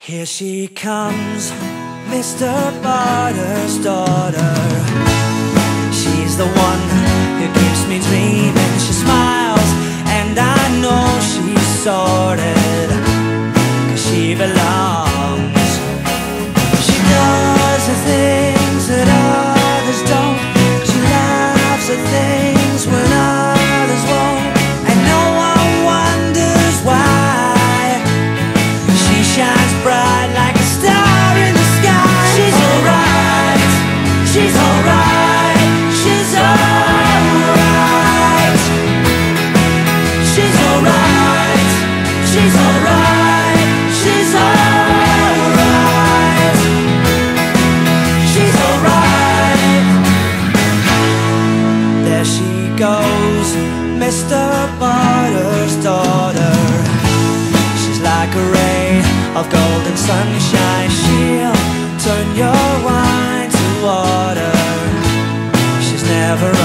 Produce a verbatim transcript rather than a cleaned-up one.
Here she comes, Mister Butter's daughter. She's the one who keeps me dreaming. She smiles and I know she's sorted, 'cause she belongs. She does the things that others don't. She laughs at things when others won't, and no one wonders why. She shines bright like a star in the sky. She's alright, she's alright, she's alright. She's alright, she's alright, she's alright. She's alright. There she goes, Mister Butter's daughter. She's like a ray of golden sunshine. She'll turn your wine to water. She's never